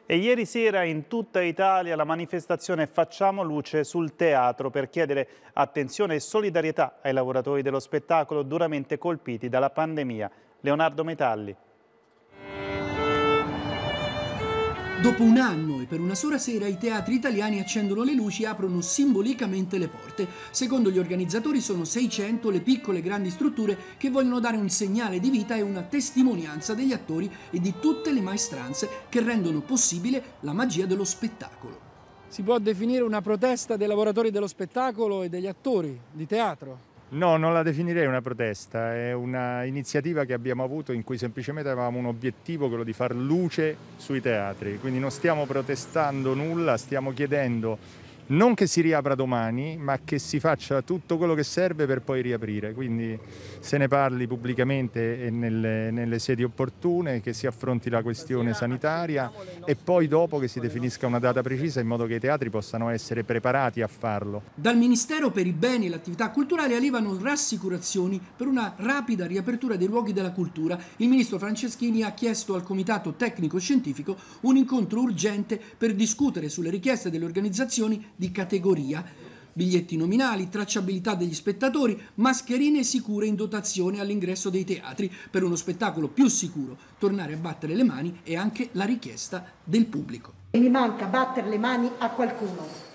E ieri sera in tutta Italia la manifestazione Facciamo luce sul teatro per chiedere attenzione e solidarietà ai lavoratori dello spettacolo duramente colpiti dalla pandemia. Leonardo Metalli. Dopo un anno e per una sola sera i teatri italiani accendono le luci e aprono simbolicamente le porte. Secondo gli organizzatori sono 600 le piccole e grandi strutture che vogliono dare un segnale di vita e una testimonianza degli attori e di tutte le maestranze che rendono possibile la magia dello spettacolo. Si può definire una protesta dei lavoratori dello spettacolo e degli attori di teatro? No, non la definirei una protesta, è un'iniziativa che abbiamo avuto in cui semplicemente avevamo un obiettivo, quello di far luce sui teatri, quindi non stiamo protestando nulla, stiamo chiedendo non che si riapra domani, ma che si faccia tutto quello che serve per poi riaprire, quindi se ne parli pubblicamente e nelle sedi opportune, che si affronti la questione sanitaria e poi dopo che si definisca una data precisa in modo che i teatri possano essere preparati a farlo. Dal Ministero per i beni e l'attività culturale arrivano rassicurazioni per una rapida riapertura dei luoghi della cultura. Il ministro Franceschini ha chiesto al Comitato Tecnico Scientifico un incontro urgente per discutere sulle richieste delle organizzazioni di categoria, biglietti nominali, tracciabilità degli spettatori, mascherine sicure in dotazione all'ingresso dei teatri per uno spettacolo più sicuro, tornare a battere le mani e anche la richiesta del pubblico. Mi manca battere le mani a qualcuno.